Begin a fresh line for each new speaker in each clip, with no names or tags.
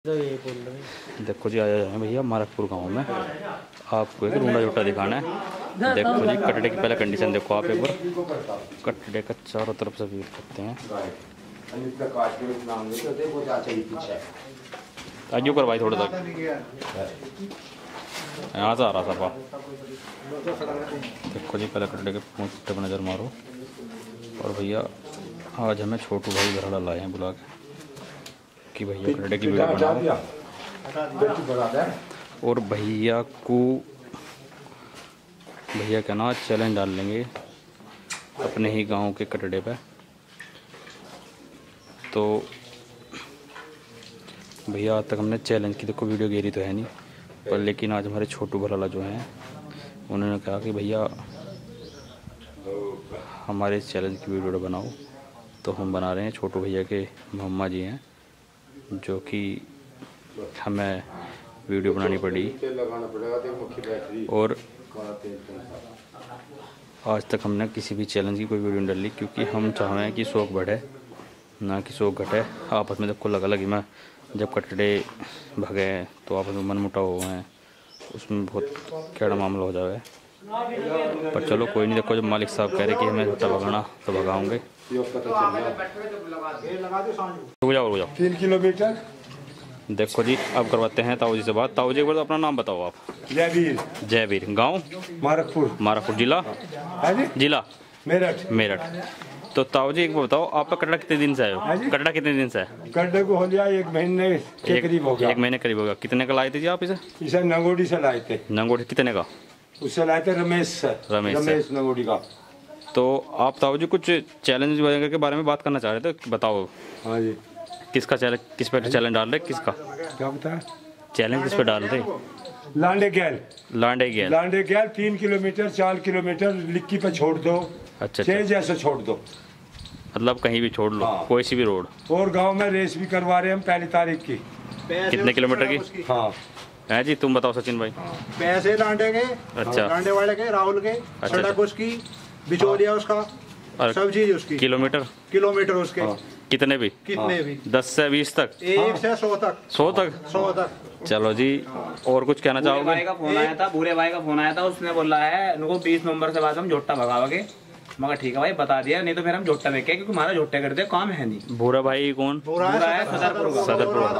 देखो जी, आया है भैया मारकपुर गांव में। आपको एक रूंडा जोटा दिखाना है। देखो जी, कटड़े की पहले कंडीशन देखो आप एक बार। कटड़े का चारों तरफ से व्यू करते हैं। आजू कर भाई थोड़ा सा यहाँ से आ रहा था। देखो जी, पहले कटड़े के पूंछ पर नज़र मारो। और भैया आज हमें छोटू भाई घर लाए हैं बुला के कि भैया कटड़े की वीडियो बनाओ। और भैया क्या ना चैलेंज डाल लेंगे अपने ही गांव के कटड़े पे। तो भैया आज तक हमने चैलेंज की देखो वीडियो गेरी तो है नहीं पर, लेकिन आज हमारे छोटू भराला जो हैं उन्होंने कहा कि भैया हमारे इस चैलेंज की वीडियो बनाओ। तो हम बना रहे हैं। छोटू भैया के मम्मा जी हैं जो कि हमें वीडियो बनानी पड़ी। और आज तक हमने किसी भी चैलेंज की कोई वीडियो नहीं डाली क्योंकि हम चाह रहे हैं कि शौक़ बढ़े ना कि शौक़ घटे। आपस में देखो लगा लगी में जब कटड़े भगे तो आपस में मनमुटाव हुए हैं, उसमें बहुत कैड़ा मामला हो जाए। पर चलो कोई नहीं, देखो जब मालिक साहब कह रहे कि हमें झूठा भगाना तो भगाऊंगे। रुक जाओ 3 किलोमीटर। देखो जी, अब करवाते हैं ताऊ जी से बात। ताऊ जी एक बार तो अपना नाम बताओ आप। जयवीर। गांव मारकपुर। जिला मेरठ। तो ताऊ जी एक बार बताओ, आपका कटड़ा कितने दिन से है? कटड़ा कितने दिन से है?
कटड़े को हो गया 1 महीने के करीब हो गया।
1 महीने करीब हो गया। कितने का लाए थे जी आप इसे?
नंगोड़ी से लाए थे।
नंगोड़ी कितने का? उससे
लाए थे रमेश नंगोड़ी का।
तो आप ताऊ जी कुछ चैलेंज वगैरह के बारे में बात करना चाह रहे थे, बताओ।
हाँ जी।
किसका चैलेंज, किस पे चैलेंज डाल रहे? किसका
क्या बताया?
चैलेंज किस पे डाल रहे?
लांडे गैल 3 किलोमीटर 4 किलोमीटर लिक्की पे छोड़ दो। अच्छा। जैसे छोड़ दो,
मतलब कहीं भी छोड़ लो। हाँ। कोई सी भी रोड।
और गांव में रेस भी करवा रहे हैं हम 1 तारीख की।
कितने किलोमीटर की? हाँ है जी, तुम बताओ सचिन भाई।
पैसे लांडे के। अच्छा। लांडे वाले के, राहुल के। सड़क उसकी, बिचौलिया उसका, सब चीज उसकी। किलोमीटर उसके। हाँ।
कितने भी 10 से 20 तक,
1 से 100 तक।
चलो जी, और कुछ कहना चाहोगे?
भाई का फोन आया था, भूरे भाई का फोन आया था। उसने बोला है उनको 20 नवंबर से बाद हम झोटा भगाओगे। मगर ठीक है भाई, बता दिया, नहीं तो फिर हम झोटा देखे क्योंकि हमारा झोटे करते काम है नहीं।
भूरा भाई कौन?
भूरा है सदरपुर।
अच्छा।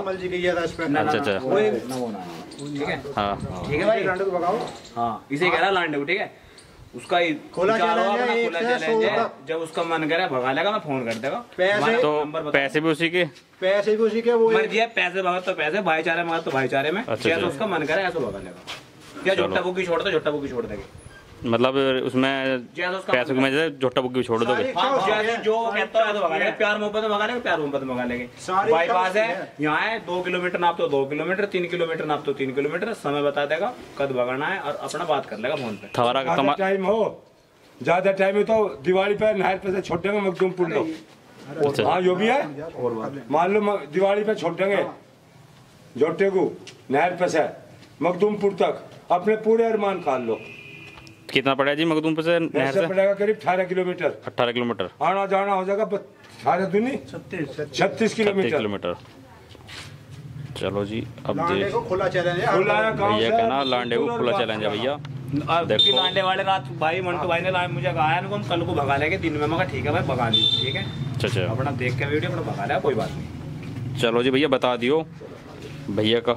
ठीक है।
हाँ
ठीक है भाई, लांडे को भगाओ। हाँ, इसे कह रहा लांडे को। ठीक है, उसका खुला चैलेंज है। जब उसका मन करे भगा लेगा, मैं फोन कर देगा।
पैसे भी उसी के
वो मर्जी है। पैसे भगा तो पैसे, भाईचारे मगर तो भाईचारे में। जैसे उसका मन करे ऐसा भगा लेगा। या झोटा बुकी छोड़ दो, झोटा बुकी छोड़ देंगे।
मतलब उसमें पैसों की वजह से झोटा बुकी छोड़ दोगे?
जो कहता है तो भगा लेंगे। प्यार मोहब्बत में भगा लेंगे, प्यार मोहब्बत में भगा लेंगे। बाईपास है, यहाँ है 2 किलोमीटर नाप तो 2 किलोमीटर, 3 किलोमीटर नाप तो 3 किलोमीटर। समय बता देगा कद भगाना है और अपना बात कर लेगा फोन पे।
थोड़ा टाइम हो, ज्यादा टाइम है तो दिवाली पे नहर पे से छोड़ेंगे मखदूमपुर लो। हाँ जो भी है, मान लो दिवाली पे छोड़ेंगे जोटे को नहर पे से मखदूमपुर तक। अपने पूरे अरमान काट लो।
कितना पड़ेगा जी मखदूमपुर से नहर से?
पड़ेगा करीब 18 किलोमीटर।
18 किलोमीटर
आना जाना हो जाएगा 36 किलोमीटर।
चलो जी, अब
देखो खुला चैलेंज है।
भैया कहना लांडे को खुला चैलेंज है भैया।
देखो लांडे वाले रात भाई मंटू भाई ने मुझे कहा है हम कल को भगा लेंगे दिन में। मगर ठीक है भाई, भगा ली। ठीक है,
अच्छा।
अपना देख के वीडियो अपना भगा लेगा, कोई बात नहीं।
चलो जी भैया, बता दियो भैया का।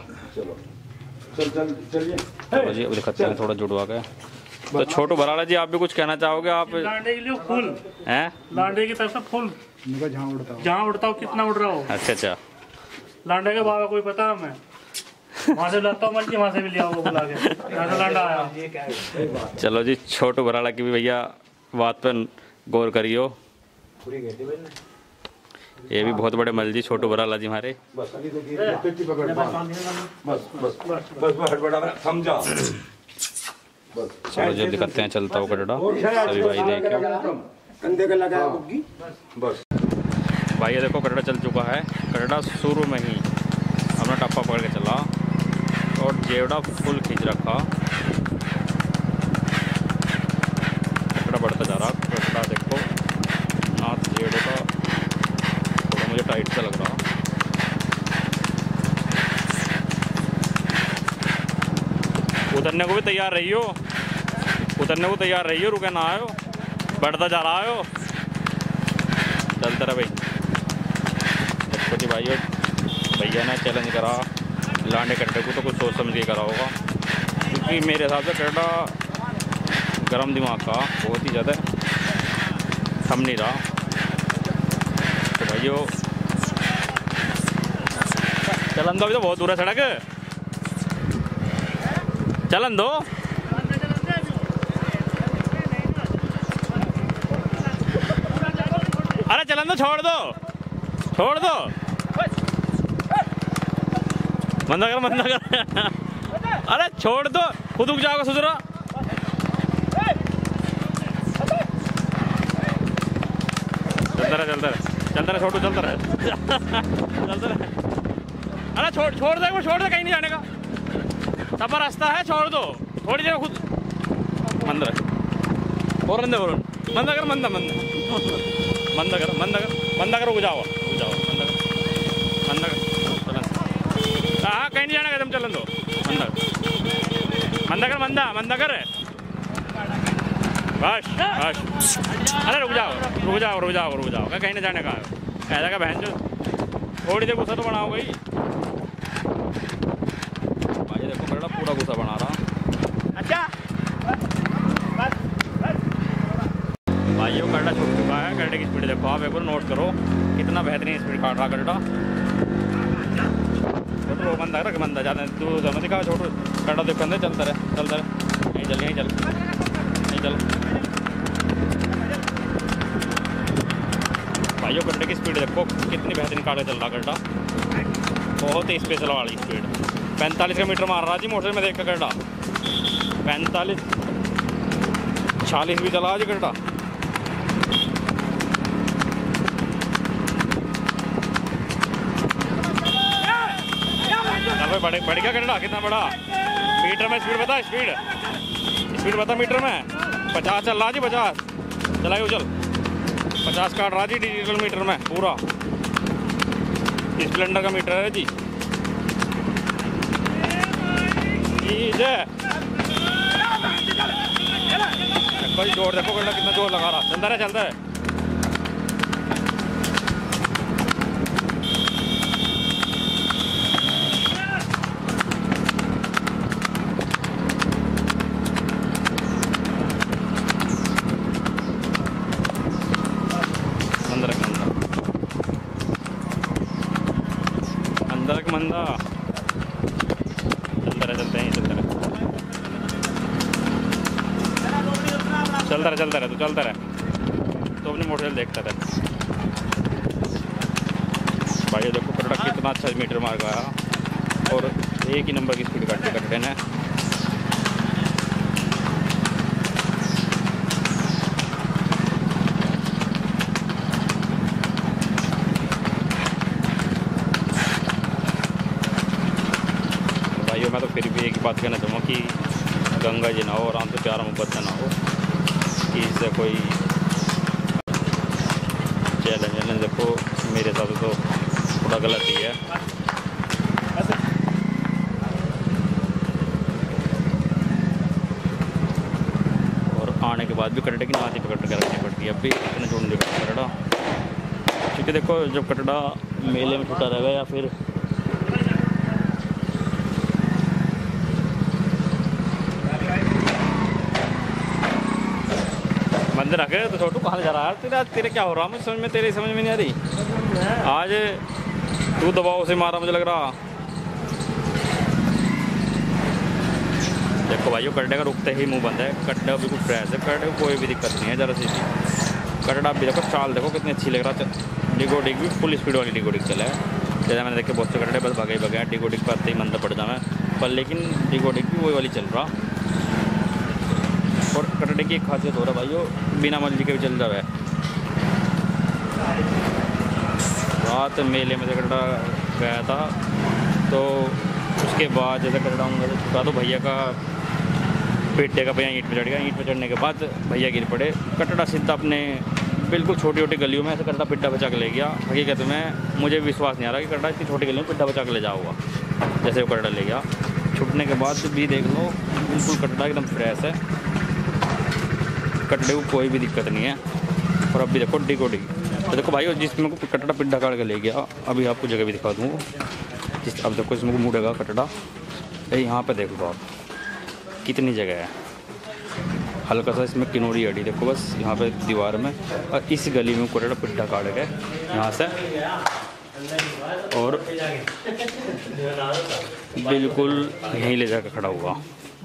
चलिए
जी, अब दिखाते हैं थोड़ा जुड़वा के। तो छोटू भराला जी, आप भी कुछ कहना चाहोगे? आप
लांडे के लिए फुल
हैं?
लांडे की तरफ से फुल जहाँ उड़ता हो कितना उड़ रहा हो।
अच्छा।
लांडे के बाबा कोई पता हमें, वहाँ से लाता हूँ मर्जी, वहाँ से भी लिया वो बुला के, यहाँ से लांडा आया।
चलो जी, छोटू भराला की भी भैया बात पर गौर करियो। ये भी बहुत बड़े मल जी छोटू भराला जी हमारे।
समझा।
चलो जल्दी करते हैं, चलता हो कटड़ा। सभी भाई देखो भाई, देखो कटड़ा चल चुका है। कटड़ा शुरू में ही अपना टप्पा पकड़ के चला और जेवड़ा फुल खींच रखा। कटड़ा बढ़ता जा रहा। कटड़ा देखो नाथ जेवड़े का थोड़ा मुझे टाइट सा लग रहा। उतरने को भी तैयार रही हो, उतरने को तैयार रही हो, रुके ना आयो, बढ़ता जा रहा हो, चलता रहा भाई। देखो भाइयों, भैया ने चैलेंज करा लांडे कट्टे को, तो कुछ सोच समझ के करा होगा, क्योंकि मेरे हिसाब से कट्टा गरम दिमाग का बहुत ही ज़्यादा थम नहीं रहा। तो भाइयों चलन दो, अभी तो बहुत दूर है सड़क, चलन दो। अरे चलन दो, छोड़ दो, छोड़ दो, मंदा कर, मंदा कर। अरे छोड़ दो, खुद उग जाओगे सुधरा। चलता रहे छोटू, चलता रहे, चलता रहे। अरे छोड़ दे, वो छोड़ दे, कहीं नहीं जाने का, सब रास्ता है, छोड़ दो, थोड़ी देर खुद मंदा रहे, और मंदा कर, मंदा मंदा मंदा कर, मंदा कर, उग जाओ, मंदा कर, मंदा कर, चलन। हाँ कहीं नहीं जाने का, तुम चलन दो, मंदा कर, मंदा कर, बस बस। अरे रुक जाओ, कहीं नहीं जाने का, ऐसा का बहन जो थोड़ी देर गुस्सा तो बनाओ भाई। भाई देखो मेरा पूरा गुस्सा बना रहा। अच्छा भाइयों, गड्ढा छूट चुका है, गड्ढे की स्पीड देखो आप एक बार नोट करो, कितना बेहतरीन स्पीड काट रहा गड्ढा। तो बंदा रख, बंदा ज़्यादा तू दोनों दिखा, छोटू गड्ढा देखो, अंदर चलता रहे, यहीं चल। भाइयों गड्ढे की स्पीड देखो कितनी बेहतरीन काट के चल रहा गड्ढा, बहुत ही स्पेशल वाली स्पीड। 45 का मीटर मार रहा जी मोटर में देख कर गड्ढा, 45 46 भी चला जी गड्ढा। बढ़ गया गड्ढा, कितना बड़ा, मीटर में स्पीड बता, स्पीड बता मीटर में। 50 चल रहा जी, 50 चलाइए, चल 50 काट रहा जी डिजिटल मीटर में पूरा, स्प्लेंडर का मीटर है जी। देखो जी जोर, देखो गड्ढा कितना जोर लगा रहा, चलता है। मंदा चलता रहे तो अपनी मोटरसाइकिल देखता रहे। भाई देखो प्रोडक्ट कितना अच्छा मीटर मार गया, और एक ही नंबर की स्पीड कट्टे ने। मैं तो फिर भी एक बात कहना चाहूँगा कि गंगा जी ना हो, आराम से प्यार मोहब्बत ना हो, कि इससे कोई चैलेंज देखो मेरे हिसाब से तो थोड़ा गलत ही है। और आने के बाद भी कटड़े की नाती पकड़ के रखनी पड़ती है, अब भी इतने जोड़ नहीं पड़ता कटड़ा, क्योंकि देखो जब कटड़ा मेले में छूटा रहेगा या फिर बंद रखे तो छोटू कहाँ जा रहा है, तेरे क्या हो रहा, मुझे समझ में, तेरी समझ में नहीं आ रही। आज तू दबाव से मारा मुझे लग रहा। देखो भाइयों कटड़े का रुकते ही मुंह बंद है, कटड़ा बिल्कुल फ्रेश है, कटड़े को कोई भी दिक्कत नहीं है जरा सी। कटड़ा भी देखो, चाल देखो कितनी अच्छी लग रहा है। डिगोडिग भी फुल स्पीड वाली डिगोडिग चला है, जैसे मैंने देखे बहुत से कटड़े बस भागे भागे डिगोडिग पर आते ही मंदा पड़ जाए पर, लेकिन डिगोडिग भी वही वाली चल रहा। और कटड़े की एक खासियत हो रहा है भाइयों, बिना मर्जी के भी चल जाए। रात मेले में कटड़ा गया था, तो उसके बाद जैसे कटड़ा छुटा तो भैया का पेटे का भैया ईंट पे चढ़ गया। ईंट पे चढ़ने के बाद भैया गिर पड़े। कटड़ा सीधा अपने बिल्कुल छोटी छोटी गलियों में ऐसे कटड़ा पिट्टा बचा के ले गया। हकीकत में मुझे विश्वास नहीं आ रहा कि कटड़ा इतनी छोटी गलियों में पिट्टा बचा के ले जाओगा। जैसे वो कटड़ा ले गया, छुटने के बाद भी देख लो बिल्कुल कटड़ा एकदम फ्रेश है, कटड़े को कोई भी दिक्कत नहीं है। और अभी देखो डी को डी। तो देखो भाई जिसमें को कटड़ा पिड्ढा काट के ले गया, अभी आपको जगह भी दिखा दूँ जिस। अब देखो इसमें को मुड़ेगा कटड़ा, यहाँ पे देख लो आप कितनी जगह है। हल्का सा इसमें किनोरी अड़ी देखो बस यहाँ पे दीवार में, और इस गली में कटड़ा पिड्ढा काट के यहाँ से और बिल्कुल यहीं ले जाकर खड़ा हुआ।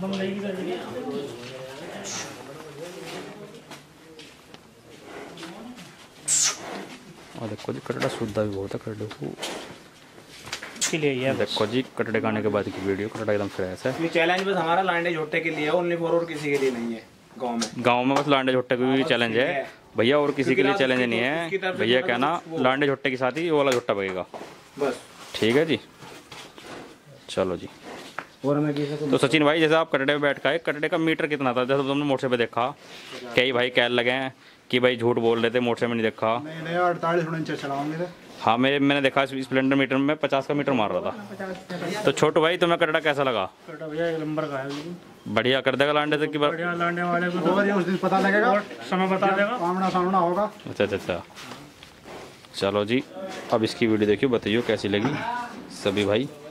और देखो जी कटड़ा शुद्धा भी बहुत है कटड़े को लिए। देखो जी कटड़े खाने के बाद की वीडियो, कटड़ा एकदम फ्रेश है।
ये चैलेंज बस हमारा लांडे झोट्टे के लिए है, ओनली फॉर, और किसी के लिए नहीं है।
गांव में बस लांडे झोट्टे का भी चैलेंज है भैया, और किसी के लिए चैलेंज नहीं है भैया। कहना लांडे झोट्टे के साथ ही वो वाला झोट्टा बगेगा
बस।
ठीक है जी, चलो जी।
और मैं
तो सचिन भाई जैसे आप कटड़े पे बैठ का, कटड़े का मीटर कितना था? जैसे तुमने मोटरसाइकिल पे देखा, कई भाई कैल लगे हैं कि भाई झूठ बोल रहे थे, मोटरसाइकिल में नहीं देखा।
नहीं 48 चलाऊंगे।
हाँ मैंने देखा स्प्लेंडर मीटर में 50 का मीटर मार रहा था। तो छोटू भाई तुम्हें कटड़ा कैसा लगा?
भैया एक नंबर का है,
बढ़िया कर देगा लांडे तक की बार।
बढ़िया लांडे वाले को
और ये उस दिन पता लगेगा,
समय बता देगा,
आमना सामना होगा।
अच्छा। चलो जी, अब इसकी वीडियो देखियो, बताइए कैसी लगी सभी भाई।